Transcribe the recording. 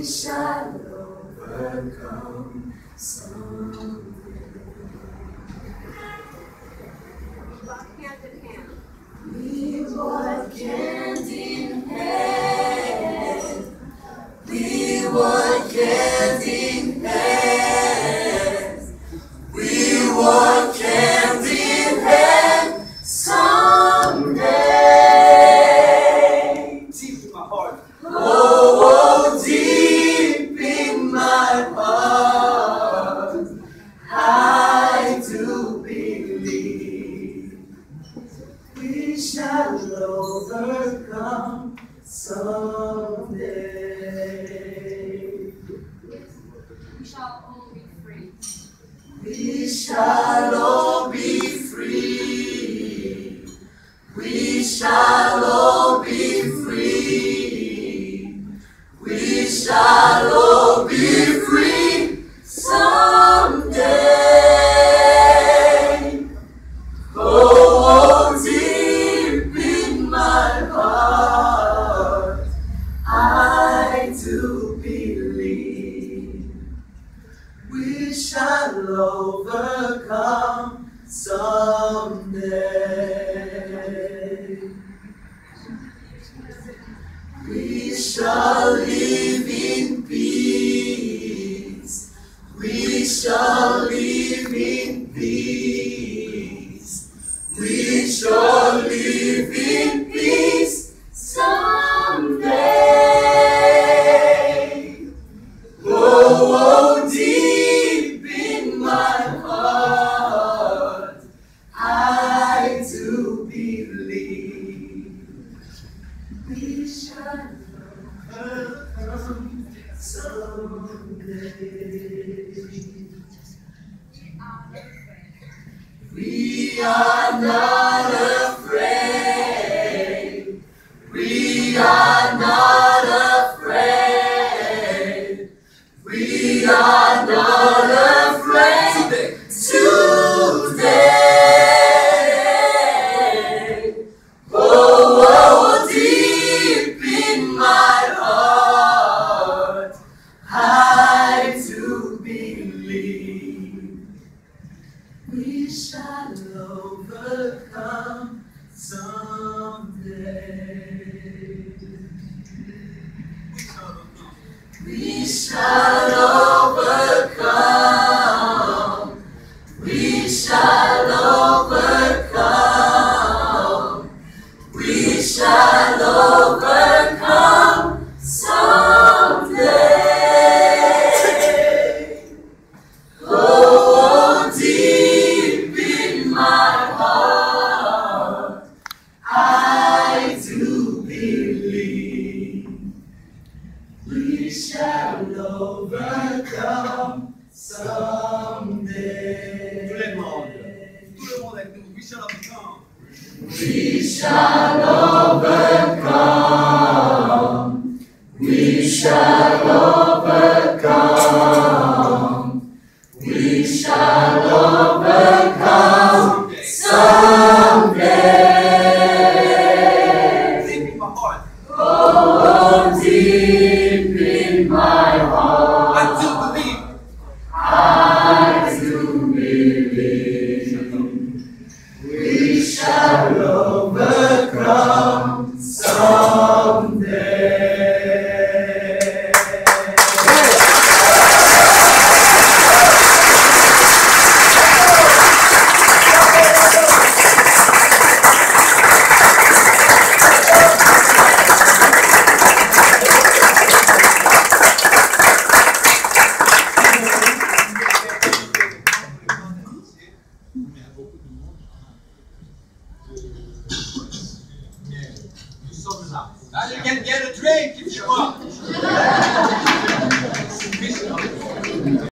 shall overcome someday. Walk hand in hand. We walk hand in hand. We walk hand in hand. We walk hand in hand someday. Deep in my heart. Oh, deep in my heart, I do believe we shall overcome someday. We shall all be free. We shall all be free. We shall all be free. We shall all be free someday. Oh, deep in my heart, I do believe we shall overcome someday. We shall live in peace. We shall live in peace. We shall live in peace someday. Oh, deep in my heart, I do believe we shall overcome someday. We are not afraid. We are not afraid. We are not afraid today. Oh, deep in my heart, I do believe we shall overcome someday. We shall overcome. We shall overcome. We shall overcome someday. Oh, deep in my heart, I do believe we shall overcome someday. Tout le monde avec nous. We shall overcome. We shall overcome. We shall overcome. We shall overcome someday. Deep in my heart. Oh, deep in my heart, I do believe. I do believe we shall overcome someday. Now you can get a drink if you want.